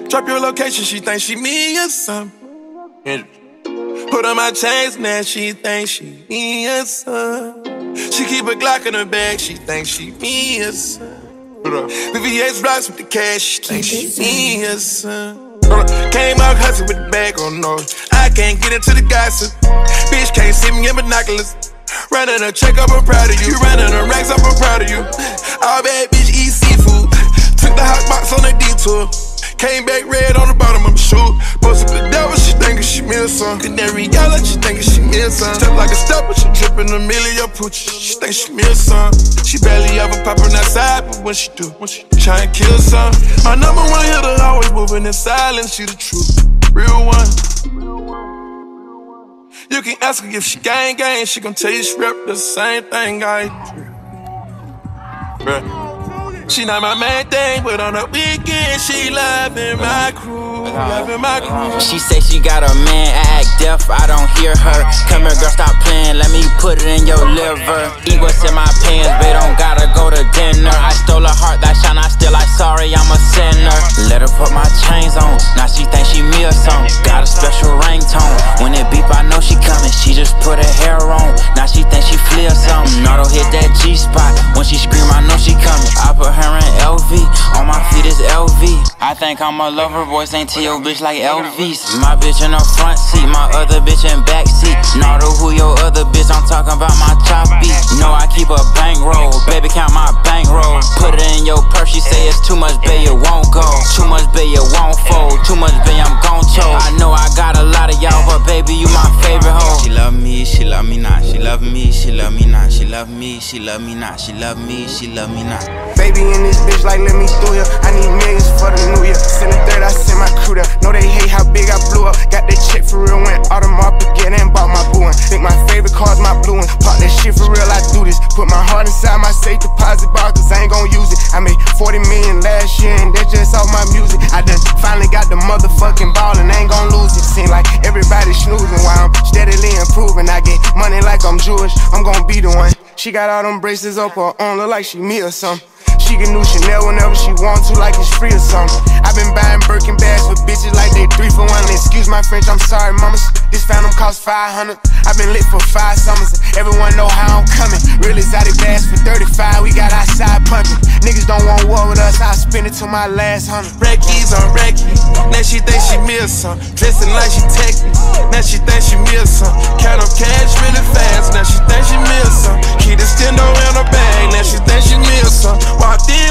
Drop your location, she thinks she me or something. Put on my chains, now she thinks she me or something. She keep a Glock in her bag, she thinks she me or something. VVS blocks with the cash, she thinks she me or something. Came out hustling with the bag on no. I can't get into the gossip. Bitch can't see me in binoculars. Running a check up, I'm proud of you. Running a racks up, I'm proud of you. All bad bitch eat seafood. Took the hot box on a detour. Came back red on the bottom of my shoe. Posted the devil, she thinkin' she me or something. Canary yellow, she thinkin' she me or something. Step like a stepper, she drippin' a million poochie. She think she me or something. She barely ever poppin' outside, but when she do, try and kill something. My number one hitter always moving in silence. She the truth, real one. You can ask her if she gang, she gon' tell you she rep the same thing I do. Bruh. She not my main thing, but on the weekend she loving my crew, loving my crew. She say she got a man, I act deaf, I don't hear her. Come here girl, stop playing, let me put it in your liver. Eat what's in my pants, babe, don't gotta go to dinner. I stole her heart, that shine, I still like sorry, I'm a sinner. Let her put my chains on, now she think she me or something. Got a special ringtone, when it beep I know she coming. She just put her hair on, now she think she flee or something. Auto hit that G-spot, when she scream I know she coming. I put her in LV, on my feet is LV. I think I'm a lover boy, ain't to your bitch like Elvis. My bitch in the front seat, my other bitch in back seat. Nardo, who your other bitch? I'm talking about my choppy. No, I keep a bankroll, baby count my bankroll. Put it in your purse, she say it's too much, babe, it won't go. Too much, babe, it won't fold. Too much, babe, I'm gon' choke. I know I got a lot of y'all, but baby, you my favorite hoe. She love me, she love me not. She love me, she love me not. She love me, she love me not. She love me, she love me not. Baby in this bitch like let me through here. I need millions for the new year. Send the third, I send my crew there. Know they hate how big I blew up. Got that check for real, went Audemars Piguet and bought my boo one. Think my favorite car's my blue one. Pop that shit for real, I do this. Put my heart inside my safe deposit box, cause I ain't gon' use it. I made 40 million last year and that's just off my music. I done finally got the motherfucking ball and I ain't gon' lose it. Seem like everybody snoozing while I'm steadily improving. I get money like I'm Jewish, I'm gon' be the one. She got all them braces up her arm, look like she me or something. She get new Chanel whenever she want to, like it's free or something. I been buying Birkin bags for bitches like they 3 for 1. Excuse my French, I'm sorry, mamas. This Phantom cost 500. I been lit for 5 summers. Everyone know how I'm coming. Real exotic bags for 35. We got outside pumping. Niggas don't want war with us. I'll spend it till my last 100. Reckies on Reckies. Now she think she me or something. Dressing like she take me. Now she think she me or something. Count up cash really fast. Now she think she me or something. Keep the stendo in her bag. Now she think she me or something. Walked in